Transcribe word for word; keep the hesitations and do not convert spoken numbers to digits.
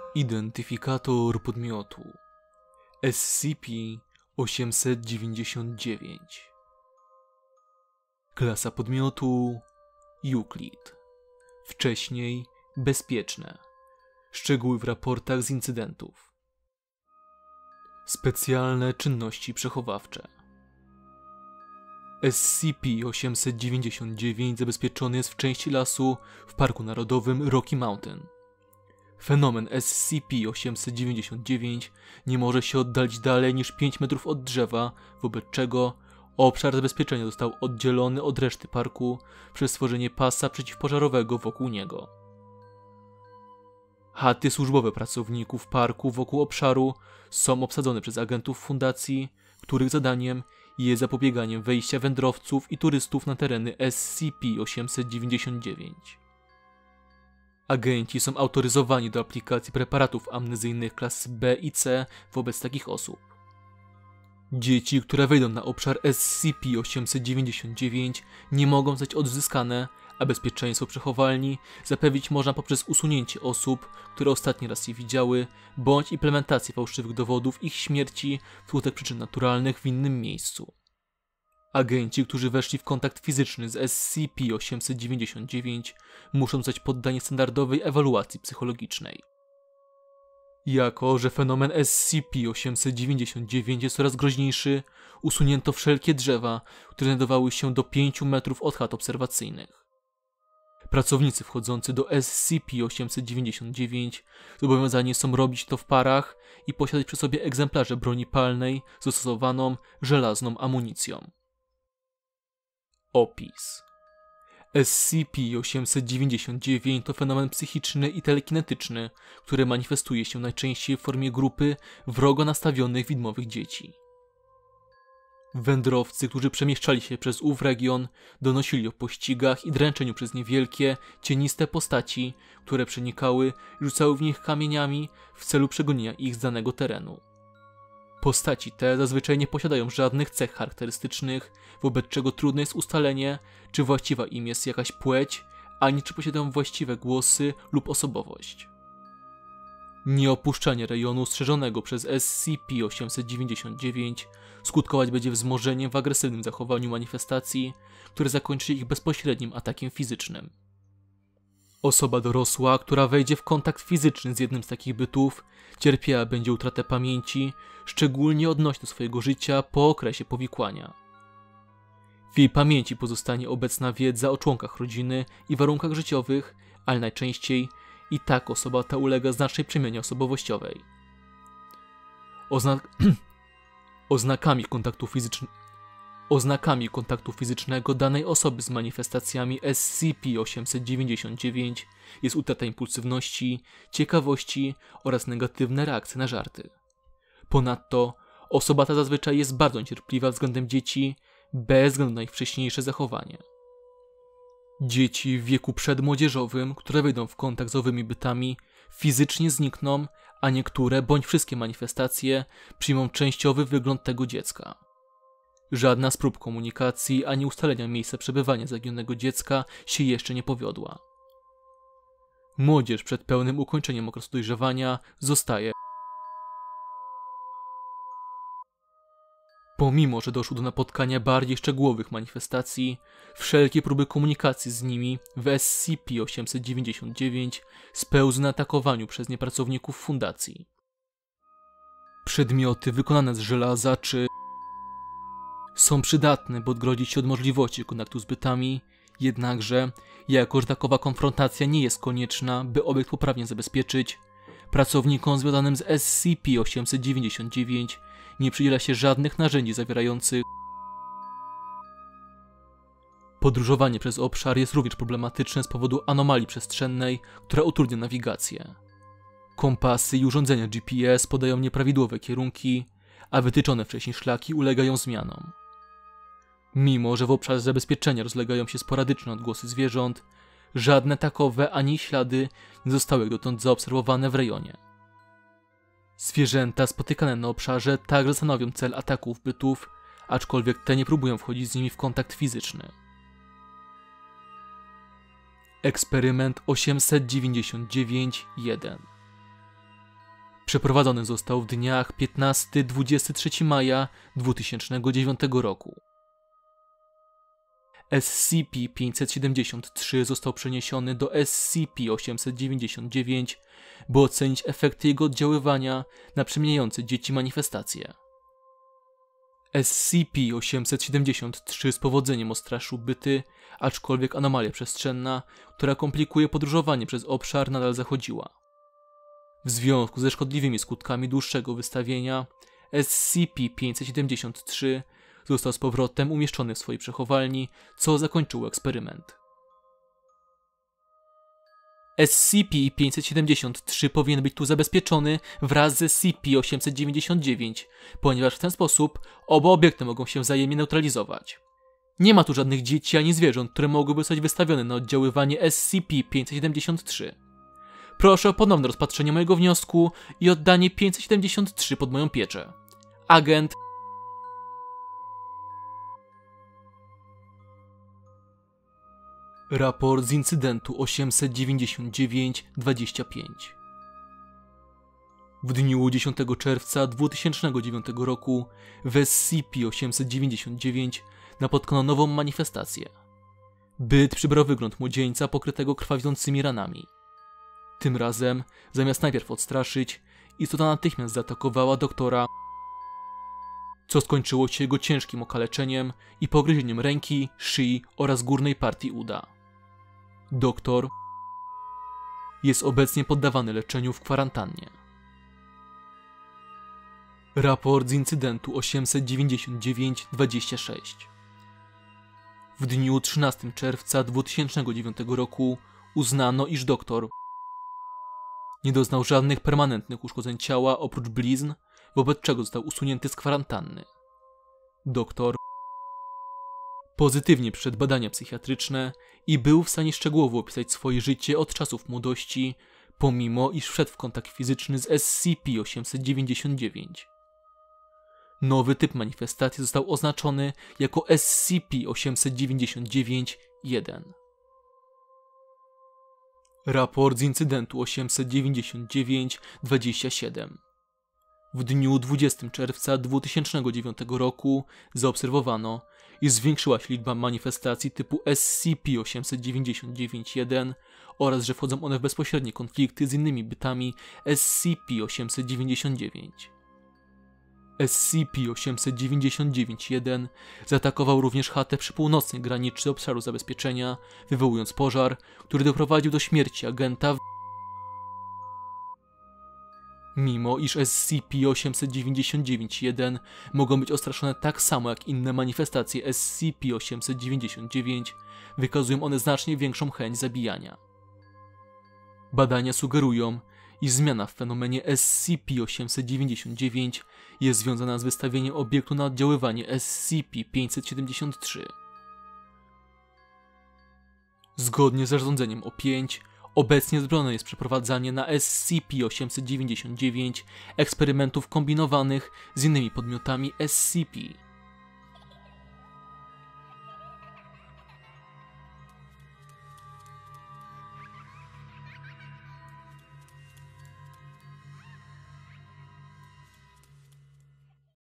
Identyfikator podmiotu S C P osiemset dziewięćdziesiąt dziewięć. Klasa podmiotu Euclid. Wcześniej bezpieczne. Szczegóły w raportach z incydentów. Specjalne czynności przechowawcze. S C P osiemset dziewięćdziesiąt dziewięć zabezpieczony jest w części lasu w Parku Narodowym Rocky Mountain. Fenomen S C P osiemset dziewięćdziesiąt dziewięć nie może się oddalić dalej niż pięć metrów od drzewa, wobec czego obszar zabezpieczenia został oddzielony od reszty parku przez stworzenie pasa przeciwpożarowego wokół niego. Chaty służbowe pracowników parku wokół obszaru są obsadzone przez agentów fundacji, których zadaniem jest zapobieganie wejścia wędrowców i turystów na tereny S C P osiemset dziewięćdziesiąt dziewięć. Agenci są autoryzowani do aplikacji preparatów amnezyjnych klasy B i C wobec takich osób. Dzieci, które wejdą na obszar S C P osiemset dziewięćdziesiąt dziewięć, nie mogą zostać odzyskane, a bezpieczeństwo przechowalni zapewnić można poprzez usunięcie osób, które ostatni raz je widziały, bądź implementację fałszywych dowodów ich śmierci wskutek przyczyn naturalnych w innym miejscu. Agenci, którzy weszli w kontakt fizyczny z S C P osiemset dziewięćdziesiąt dziewięć, muszą zostać poddani standardowej ewaluacji psychologicznej. Jako że fenomen S C P osiemset dziewięćdziesiąt dziewięć jest coraz groźniejszy, usunięto wszelkie drzewa, które znajdowały się do pięciu metrów od chat obserwacyjnych. Pracownicy wchodzący do S C P osiemset dziewięćdziesiąt dziewięć zobowiązani są robić to w parach i posiadać przy sobie egzemplarze broni palnej z zastosowaną żelazną amunicją. Opis. S C P osiemset dziewięćdziesiąt dziewięć to fenomen psychiczny i telekinetyczny, który manifestuje się najczęściej w formie grupy wrogo nastawionych widmowych dzieci. Wędrowcy, którzy przemieszczali się przez ów region, donosili o pościgach i dręczeniu przez niewielkie, cieniste postaci, które przenikały i rzucały w nich kamieniami w celu przegonienia ich z danego terenu. Postaci te zazwyczaj nie posiadają żadnych cech charakterystycznych, wobec czego trudne jest ustalenie, czy właściwa im jest jakaś płeć, ani czy posiadają właściwe głosy lub osobowość. Nieopuszczanie rejonu strzeżonego przez S C P osiemset dziewięćdziesiąt dziewięć skutkować będzie wzmożeniem w agresywnym zachowaniu manifestacji, które zakończy się ich bezpośrednim atakiem fizycznym. Osoba dorosła, która wejdzie w kontakt fizyczny z jednym z takich bytów, cierpiała będzie utratę pamięci, szczególnie odnośnie do swojego życia po okresie powikłania. W jej pamięci pozostanie obecna wiedza o członkach rodziny i warunkach życiowych, ale najczęściej i tak osoba ta ulega znacznej przemianie osobowościowej. Oznak Oznakami kontaktu fizycznego Oznakami kontaktu fizycznego danej osoby z manifestacjami S C P osiemset dziewięćdziesiąt dziewięć jest utrata impulsywności, ciekawości oraz negatywne reakcje na żarty. Ponadto osoba ta zazwyczaj jest bardzo niecierpliwa względem dzieci, bez względu na ich wcześniejsze zachowanie. Dzieci w wieku przedmłodzieżowym, które wejdą w kontakt z owymi bytami, fizycznie znikną, a niektóre bądź wszystkie manifestacje przyjmą częściowy wygląd tego dziecka. Żadna z prób komunikacji ani ustalenia miejsca przebywania zaginionego dziecka się jeszcze nie powiodła. Młodzież przed pełnym ukończeniem okresu dojrzewania zostaje. Pomimo że doszło do napotkania bardziej szczegółowych manifestacji, wszelkie próby komunikacji z nimi w S C P osiemset dziewięćdziesiąt dziewięć spełzły na atakowaniu przez nie pracowników fundacji. Przedmioty wykonane z żelaza czy są przydatne, by odgrodzić się od możliwości kontaktu z bytami, jednakże, jako że takowa konfrontacja nie jest konieczna, by obiekt poprawnie zabezpieczyć, pracownikom związanym z S C P osiemset dziewięćdziesiąt dziewięć nie przydziela się żadnych narzędzi zawierających. Podróżowanie przez obszar jest również problematyczne z powodu anomalii przestrzennej, która utrudnia nawigację. Kompasy i urządzenia G P S podają nieprawidłowe kierunki, a wytyczone wcześniej szlaki ulegają zmianom. Mimo że w obszarze zabezpieczenia rozlegają się sporadyczne odgłosy zwierząt, żadne takowe ani ślady nie zostały jak dotąd zaobserwowane w rejonie. Zwierzęta spotykane na obszarze także stanowią cel ataków bytów, aczkolwiek te nie próbują wchodzić z nimi w kontakt fizyczny. Eksperyment osiemset dziewięćdziesiąt dziewięć jeden. Przeprowadzony został w dniach piętnastego do dwudziestego trzeciego maja dwa tysiące dziewiątego roku. S C P pięćset siedemdziesiąt trzy został przeniesiony do S C P osiemset dziewięćdziesiąt dziewięć, by ocenić efekty jego oddziaływania na przemieniające dzieci manifestacje. S C P osiemset siedemdziesiąt trzy z powodzeniem odstraszył byty, aczkolwiek anomalia przestrzenna, która komplikuje podróżowanie przez obszar, nadal zachodziła. W związku ze szkodliwymi skutkami dłuższego wystawienia, S C P pięćset siedemdziesiąt trzy został z powrotem umieszczony w swojej przechowalni, co zakończyło eksperyment. S C P pięćset siedemdziesiąt trzy powinien być tu zabezpieczony wraz z S C P osiemset dziewięćdziesiąt dziewięć, ponieważ w ten sposób oba obiekty mogą się wzajemnie neutralizować. Nie ma tu żadnych dzieci ani zwierząt, które mogłyby zostać wystawione na oddziaływanie S C P pięćset siedemdziesiąt trzy. Proszę o ponowne rozpatrzenie mojego wniosku i oddanie pięćset siedemdziesiąt trzy pod moją pieczę. Agent Raport z incydentu osiemset dziewięćdziesiąt dziewięć dwadzieścia pięć. W dniu dziesiątego czerwca dwa tysiące dziewiątego roku w S C P osiemset dziewięćdziesiąt dziewięć napotykano nową manifestację. Byt przybrał wygląd młodzieńca pokrytego krwawiącymi ranami. Tym razem, zamiast najpierw odstraszyć, istota natychmiast zaatakowała doktora, co skończyło się jego ciężkim okaleczeniem i pogryzieniem ręki, szyi oraz górnej partii uda. Doktor jest obecnie poddawany leczeniu w kwarantannie. Raport z incydentu osiemset dziewięćdziesiąt dziewięć dwadzieścia sześć. W dniu trzynastego czerwca dwa tysiące dziewiątego roku uznano, iż doktor nie doznał żadnych permanentnych uszkodzeń ciała oprócz blizn, wobec czego został usunięty z kwarantanny. Doktor pozytywnie przeszedł badania psychiatryczne i był w stanie szczegółowo opisać swoje życie od czasów młodości, pomimo iż wszedł w kontakt fizyczny z S C P osiemset dziewięćdziesiąt dziewięć. Nowy typ manifestacji został oznaczony jako S C P osiemset dziewięćdziesiąt dziewięć jeden. Raport z incydentu osiemset dziewięćdziesiąt dziewięć dwadzieścia siedem. W dniu dwudziestego czerwca dwa tysiące dziewiątego roku zaobserwowano, iż zwiększyła się liczba manifestacji typu S C P osiemset dziewięćdziesiąt dziewięć jeden oraz że wchodzą one w bezpośrednie konflikty z innymi bytami S C P osiemset dziewięćdziesiąt dziewięć. S C P osiemset dziewięćdziesiąt dziewięć jeden zaatakował również chatę przy północnej granicy obszaru zabezpieczenia, wywołując pożar, który doprowadził do śmierci agenta w... Mimo iż S C P osiemset dziewięćdziesiąt dziewięć jeden mogą być ostraszone tak samo jak inne manifestacje S C P osiemset dziewięćdziesiąt dziewięć, wykazują one znacznie większą chęć zabijania. Badania sugerują, iż zmiana w fenomenie S C P osiemset dziewięćdziesiąt dziewięć jest związana z wystawieniem obiektu na oddziaływanie S C P pięćset siedemdziesiąt trzy. Zgodnie z zarządzeniem O pięć, obecnie zbrojone jest przeprowadzanie na S C P osiemset dziewięćdziesiąt dziewięć eksperymentów kombinowanych z innymi podmiotami S C P.